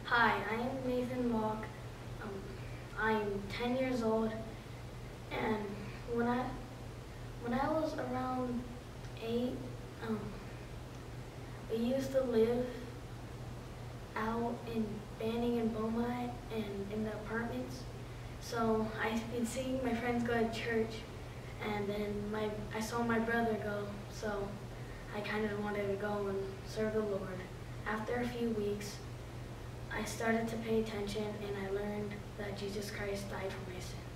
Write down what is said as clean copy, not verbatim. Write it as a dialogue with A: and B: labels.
A: Hi, I am Nathan Locke. I'm 10 years old, and when I was around 8, we used to live out in Banning and Beaumont and in the apartments. So I've been seeing my friends go to church, and then I saw my brother go, so I kind of wanted to go and serve the Lord. After a few weeks, I started to pay attention, and I learned that Jesus Christ died for my sins.